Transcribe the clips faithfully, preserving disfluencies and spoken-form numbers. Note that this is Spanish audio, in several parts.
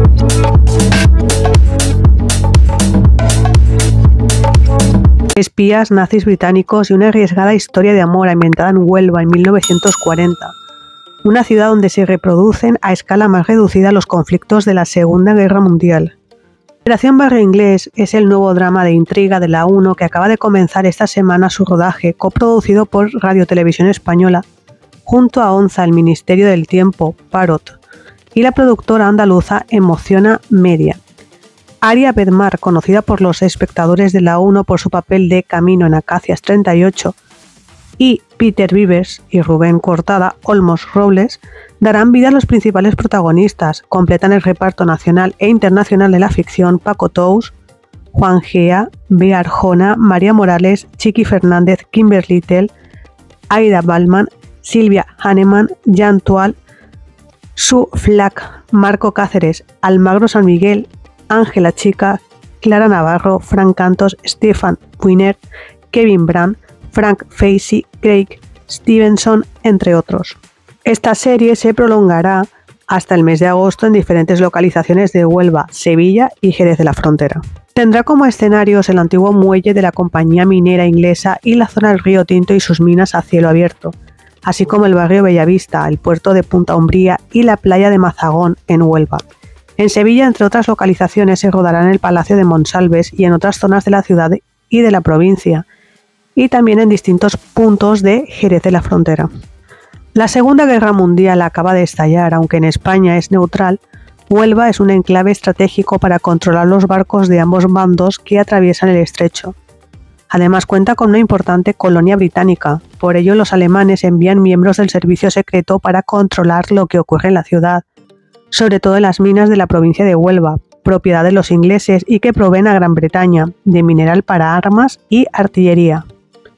Espías nazis británicos y una arriesgada historia de amor ambientada en Huelva en mil novecientos cuarenta, una ciudad donde se reproducen a escala más reducida los conflictos de la Segunda Guerra Mundial. Operación Barrio Inglés es el nuevo drama de intriga de la uno que acaba de comenzar esta semana su rodaje, coproducido por Radio Televisión Española, junto a ONZA, el Ministerio del Tiempo, Parot, y la productora andaluza Emociona Media. Aria Bedmar, conocida por los espectadores de la uno por su papel de Camino en Acacias treinta y ocho, y Peter Vives y Rubén Cortada Olmos Robles, darán vida a los principales protagonistas. Completan el reparto nacional e internacional de la ficción Paco Tous, Juan Gea, Bea Arjona, María Morales, Chiqui Fernández, Kimber Little, Aida Ballman, Silvia Hahnemann, Jan Tual, Su Flack, Marco Cáceres, Almagro San Miguel, Ángela Chica, Clara Navarro, Frank Cantos, Stefan Wiener, Kevin Brand, Frank Facey, Craig Stevenson, entre otros. Esta serie se prolongará hasta el mes de agosto en diferentes localizaciones de Huelva, Sevilla y Jerez de la Frontera. Tendrá como escenarios el antiguo muelle de la compañía minera inglesa y la zona del Río Tinto y sus minas a cielo abierto, así como el barrio Bellavista, el puerto de Punta Umbría y la playa de Mazagón en Huelva. En Sevilla, entre otras localizaciones, se rodará en el Palacio de Monsalves y en otras zonas de la ciudad y de la provincia, y también en distintos puntos de Jerez de la Frontera. La Segunda Guerra Mundial acaba de estallar, aunque en España es neutral. Huelva es un enclave estratégico para controlar los barcos de ambos bandos que atraviesan el estrecho. Además cuenta con una importante colonia británica, por ello los alemanes envían miembros del servicio secreto para controlar lo que ocurre en la ciudad, sobre todo en las minas de la provincia de Huelva, propiedad de los ingleses y que proveen a Gran Bretaña de mineral para armas y artillería.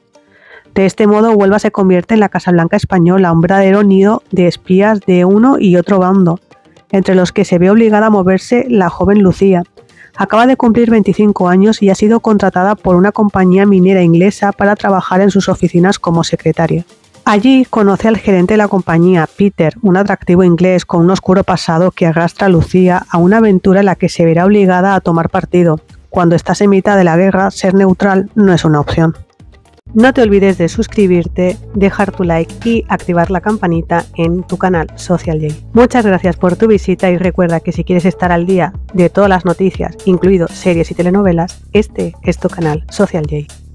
De este modo, Huelva se convierte en la Casa Blanca española, un verdadero nido de espías de uno y otro bando, entre los que se ve obligada a moverse la joven Lucía. Acaba de cumplir veinticinco años y ha sido contratada por una compañía minera inglesa para trabajar en sus oficinas como secretaria. Allí conoce al gerente de la compañía, Peter, un atractivo inglés con un oscuro pasado que arrastra a Lucía a una aventura en la que se verá obligada a tomar partido. Cuando estás en mitad de la guerra, ser neutral no es una opción. No te olvides de suscribirte, dejar tu like y activar la campanita en tu canal Social J. Muchas gracias por tu visita y recuerda que si quieres estar al día de todas las noticias, incluido series y telenovelas, este es tu canal Social J.